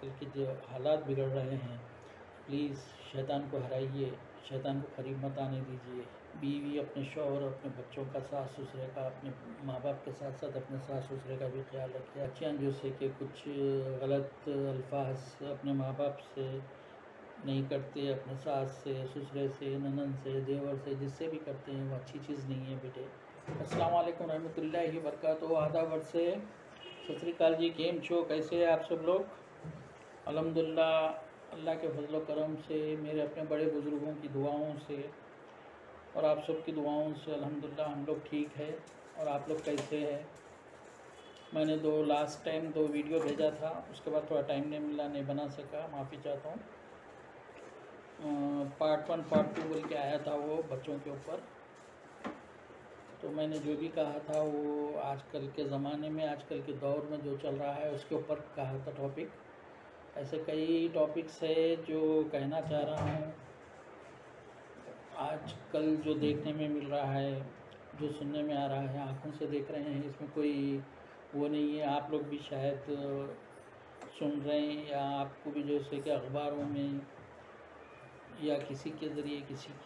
आजकल के जो हालात बिगड़ रहे हैं, प्लीज़ शैतान को हराइए, शैतान को करीब मत आने दीजिए। बीवी, अपने शौहर, अपने बच्चों का, सास ससुरे का, अपने माँ बाप के साथ साथ अपने सास ससुरे का भी ख्याल रखिए। बच्चियाँ जो से कि कुछ गलत अल्फाज अपने माँ बाप से नहीं करते, अपने सास से, ससुरे से, ननद से, देवर से, जिससे भी करते हैं वो अच्छी चीज़ नहीं है बेटे। अस्सलाम वालेकुम रहमतुल्लाहि व बरकातुहू। आदाब वर्षे, सत श्री अकाल जी। केम छो, कैसे हैं आप सब लोग? अल्हम्दुलिल्लाह, अल्लाह के फजल व करम से, मेरे अपने बड़े बुज़ुर्गों की दुआओं से और आप सब की दुआओं से अल्हम्दुलिल्लाह हम लोग ठीक है। और आप लोग कैसे हैं? मैंने लास्ट टाइम 2 वीडियो भेजा था, उसके बाद थोड़ा टाइम नहीं मिला, नहीं बना सका, माफ़ी चाहता हूँ। पार्ट 1 पार्ट 2 बोल के आया था वो बच्चों के ऊपर। तो मैंने जो भी कहा था वो आजकल के ज़माने में, आजकल के दौर में जो चल रहा है उसके ऊपर कहा था टॉपिक। ऐसे कई टॉपिक्स है जो कहना चाह रहा हूँ। आजकल जो देखने में मिल रहा है, जो सुनने में आ रहा है, आँखों से देख रहे हैं, इसमें कोई वो नहीं है। आप लोग भी शायद सुन रहे हैं या आपको भी जैसे कि अखबारों में या किसी के ज़रिए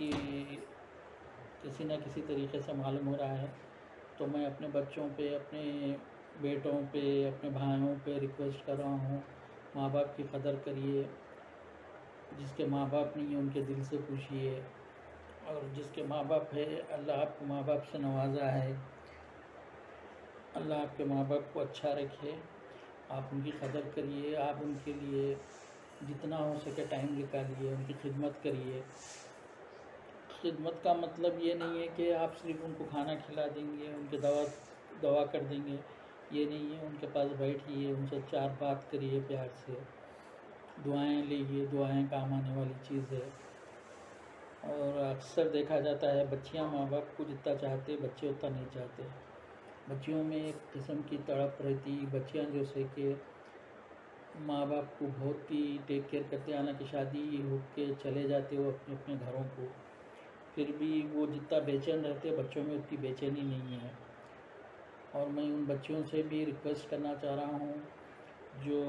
किसी न किसी तरीके से मालूम हो रहा है। तो मैं अपने बच्चों पे, अपने बेटों पे, अपने भाइयों पे रिक्वेस्ट कर रहा हूँ, माँ बाप की कदर करिए। जिसके माँ बाप नहीं है उनके दिल से पूछिए, और जिसके माँ बाप है, अल्लाह आपको माँ बाप से नवाजा है, अल्लाह आपके माँ बाप को अच्छा रखे। आप उनकी कदर करिए, आप उनके लिए जितना हो सके टाइम निकालिए, उनकी खिदमत करिए। खिदमत का मतलब ये नहीं है कि आप सिर्फ उनको खाना खिला देंगे, उनके दवा कर देंगे, ये नहीं है। उनके पास बैठिए, उनसे 4 बात करिए प्यार से, दुआएं लीजिए, दुआएं काम आने वाली चीज़ है। और अक्सर देखा जाता है बच्चियां माँ बाप को जितना चाहते, बच्चे उतना नहीं चाहते। बच्चियों में एक किस्म की तड़प रहती। बच्चियां जो से कि माँ बाप को बहुत ही टेक केयर करते, हालांकि शादी हो के चले जाते वो अपने अपने घरों को, फिर भी वो जितना बेचैन रहते बच्चों में उतनी बेचैनी नहीं है। और मैं उन बच्चों से भी रिक्वेस्ट करना चाह रहा हूँ जो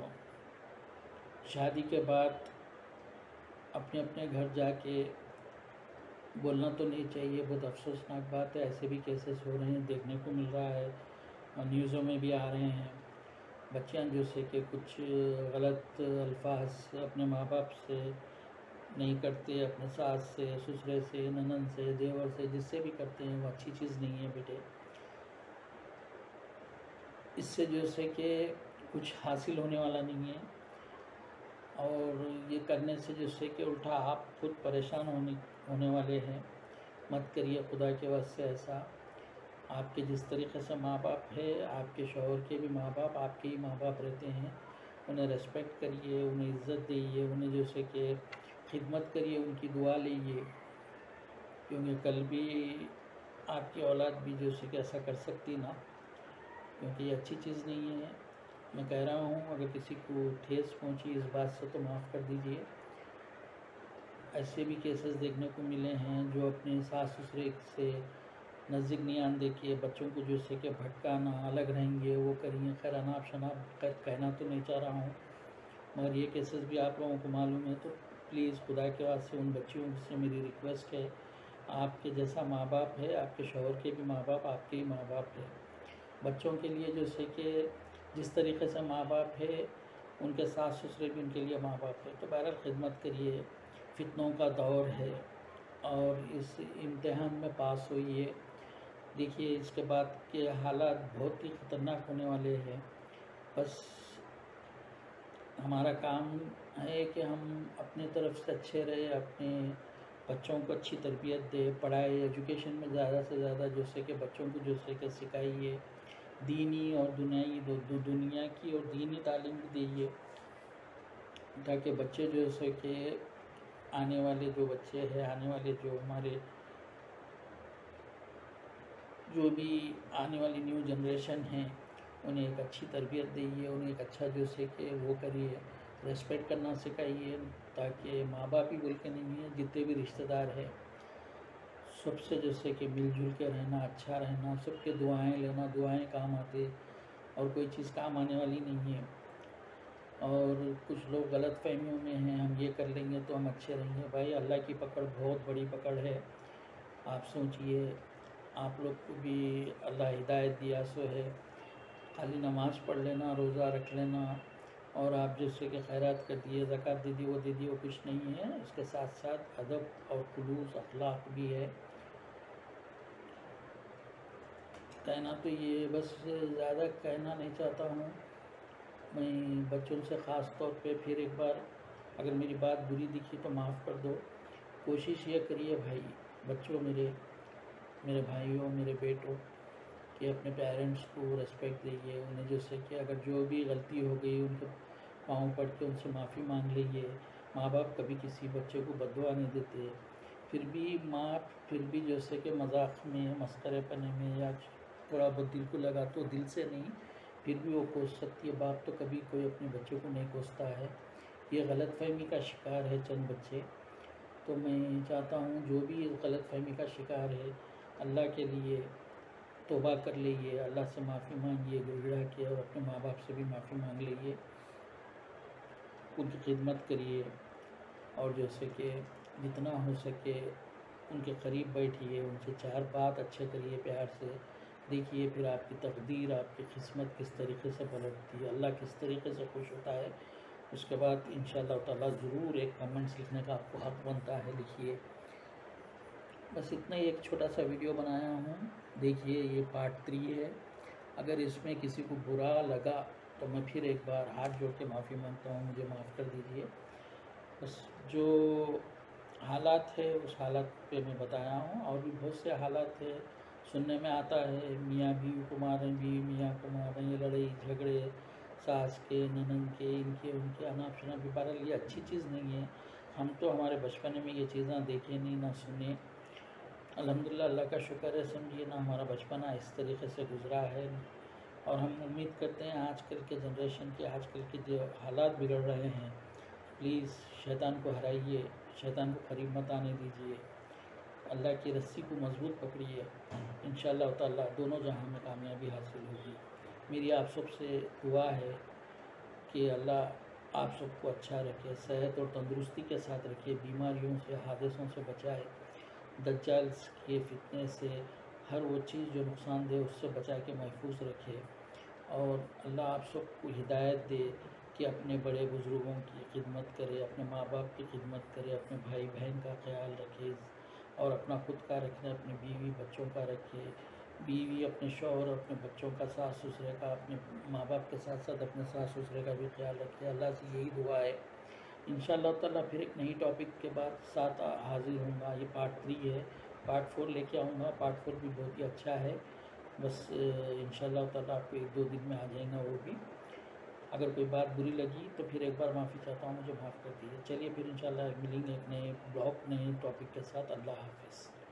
शादी के बाद अपने अपने घर जाके, बोलना तो नहीं चाहिए, बहुत अफसोसनाक बात है, ऐसे भी केसेस हो रहे हैं, देखने को मिल रहा है, न्यूज़ों में भी आ रहे हैं। बच्चियाँ जो से कि कुछ गलत अल्फाज अपने माँ बाप से नहीं करते, अपने सास से, ससुरे से, ननद से, देवर से, जिससे भी करते हैं वो अच्छी चीज़ नहीं है बेटे। इससे जो से कि कुछ हासिल होने वाला नहीं है, और ये करने से जिससे कि उल्टा आप खुद परेशान होने वाले हैं। मत करिए खुदा के वास्ते ऐसा। आपके जिस तरीके से माँ बाप है, आपके शौहर के भी माँ बाप आपके ही माँ बाप रहते हैं, उन्हें रेस्पेक्ट करिए, उन्हें इज़्ज़त दीजिए, उन्हें जैसे कि खिदमत करिए, उनकी दुआ लीजिए, क्योंकि कल भी आपकी औलाद भी जैसे कि ऐसा कर सकती ना, क्योंकि ये अच्छी चीज़ नहीं है। मैं कह रहा हूँ अगर किसी को ठेस पहुँची इस बात से तो माफ़ कर दीजिए। ऐसे भी केसेस देखने को मिले हैं जो अपने सास ससुरे से नज़दीक नहीं आने देखिए, बच्चों को जैसे कि भटकाना, अलग रहेंगे, वो करिए। खैर अनाप शनाप कहना तो नहीं चाह रहा हूँ, मगर ये केसेस भी आप लोगों को मालूम है। तो प्लीज़ खुदा के वास्ते उन बच्चियों से मेरी रिक्वेस्ट है, आपके जैसा माँ बाप है, आपके शौहर के भी माँ बाप आपके ही माँ बाप है। बच्चों के लिए जैसे कि जिस तरीके से माँ बाप है, उनके सास ससुरे भी उनके लिए माँ बाप है। तो बहरहाल खिदमत करिए। फितनों का दौर है और इस इम्तिहान में पास होइए। देखिए इसके बाद के हालात बहुत ही ख़तरनाक होने वाले हैं। बस हमारा काम है कि हम अपने तरफ से अच्छे रहे, अपने बच्चों को अच्छी तरबियत दें, पढ़ाई एजुकेशन में ज़्यादा से ज़्यादा जैसे कि बच्चों को जैसे कि सिखाइए, दीनी और दुनिया की और दीनी तालीम भी दीजिए, ताकि बच्चे जैसे कि आने वाले जो बच्चे हैं, आने वाले जो हमारे जो भी आने वाली न्यू जनरेशन है, उन्हें एक अच्छी तरबियत दीजिए, उन्हें एक अच्छा जो से कि वो करिए, रेस्पेक्ट करना सिखाइए, ताकि माँ बाप ही बोल के नहीं है, जितने भी रिश्तेदार हैं सबसे जैसे कि मिलजुल के रहना, अच्छा रहना, सबके दुआएं लेना, दुआएं काम आते और कोई चीज़ काम आने वाली नहीं है। और कुछ लोग गलत फहमियों में हैं, हम ये कर लेंगे तो हम अच्छे रहेंगे। भाई अल्लाह की पकड़ बहुत बड़ी पकड़ है। आप सोचिए, आप लोग को भी अल्लाह हिदायत दिया सो है, खाली नमाज़ पढ़ लेना, रोज़ा रख लेना और आप जैसे कि खैरात कर दिए, ज़कात दे दी, वो दे दी, वो कुछ नहीं है। इसके साथ साथ अदब और खुलूस अखलाक भी है। कहना तो ये बस, ज़्यादा कहना नहीं चाहता हूँ मैं। बच्चों से ख़ास तौर पे फिर एक बार, अगर मेरी बात बुरी दिखी तो माफ़ कर दो। कोशिश ये करिए भाई, बच्चों, मेरे भाइयों, मेरे बेटों, कि अपने पेरेंट्स को रिस्पेक्ट दीजिए उन्हें, जैसे कि अगर जो भी गलती हो गई उनके पाँव पड़ के उनसे माफ़ी मांग लीजिए। माँ बाप कभी किसी बच्चे को बद्दुआ नहीं देते। फिर भी जैसे कि मजाक में, मस्करेपने में या थोड़ा बहुत दिल को लगा तो दिल से नहीं, फिर भी वो कोस सकती है। बाप तो कभी कोई अपने बच्चों को नहीं कोसता है। ये गलतफहमी का शिकार है चंद बच्चे। तो मैं चाहता हूँ जो भी इस गलतफहमी का शिकार है, अल्लाह के लिए तौबा कर लीजिए, अल्लाह से माफ़ी मांगिए गिड़गिड़ा के, और अपने माँ बाप से भी माफ़ी मांग लीजिए, उनकी खिदमत करिए और जैसे कि जितना हो सके उनके करीब बैठिए, उनसे चार बात अच्छे करिए, प्यार से। देखिए फिर आपकी तकदीर, आपकी किस्मत किस तरीके से पलटती है, अल्लाह किस तरीके से खुश होता है। उसके बाद इंशाअल्लाह ताला ज़रूर एक कमेंट्स लिखने का आपको हक़ बनता है, लिखिए। बस इतना ही एक छोटा सा वीडियो बनाया हूँ। देखिए ये पार्ट 3 है। अगर इसमें किसी को बुरा लगा तो मैं फिर एक बार हाथ जोड़ के माफ़ी मांगता हूँ, मुझे माफ़ कर दीजिए। बस जो हालात है उस हालात पे मैं बताया हूँ, और भी बहुत से हालात है सुनने में आता है। मियाँ बीवी को मार रहे हैं, बीवी मियाँ को मार रही है, लड़ाई झगड़े सास के, ननद के, इनके उनके, अनाप शनाप। बहरहाल ये अच्छी चीज़ नहीं है। हम तो हमारे बचपन में ये चीज़ें देखे नहीं, ना सुने। अल्हम्दुलिल्लाह, अल्लाह का शुक्र है, समझिए ना, हमारा बचपना इस तरीके से गुज़रा है। और हम उम्मीद करते हैं आजकल के जनरेशन के, आजकल के जो हालात बिगड़ रहे हैं, प्लीज़ शैतान को हराइए, शैतान को करीब मत आने दीजिए, अल्लाह की रस्सी को मजबूत पकड़िए। इंशाअल्लाह ताला दोनों जहां में कामयाबी हासिल होगी। मेरी आप सबसे दुआ है कि अल्लाह आप सबको अच्छा रखे, सेहत और तंदुरुस्ती के साथ रखे, बीमारियों से, हादसों से बचाए, दज्जाल के फितने से, हर वो चीज़ जो नुकसानदेह उससे बचा के महफूज रखे। और अल्लाह आप सबको हिदायत दे कि अपने बड़े बुज़ुर्गों की खिदमत करे, अपने माँ बाप की खिदमत करे, अपने भाई बहन का ख्याल रखे, और अपना खुद का रखे, अपने बीवी बच्चों का रखे, बीवी अपने शौहर, अपने बच्चों का, सास ससुरे का, अपने माँ बाप के साथ साथ अपने सास ससुरे का भी ख्याल रखे। अल्लाह से यही दुआ है। इंशाअल्लाह ताला फिर एक नई टॉपिक के बाद साथ हाजिर होऊंगा। ये पार्ट 3 है, पार्ट 4 लेके आऊँगा। पार्ट 4 भी बहुत ही अच्छा है। बस इंशाअल्लाह ताला आपको 1-2 दिन में आ जाएगा वो भी। अगर कोई बात बुरी लगी तो फिर एक बार माफ़ी चाहता हूँ, मुझे माफ़ कर दीजिए। चलिए फिर इंशाअल्लाह मिलेंगे एक नए ब्लॉग, नए टॉपिक के साथ। अल्लाह हाफ़िज़।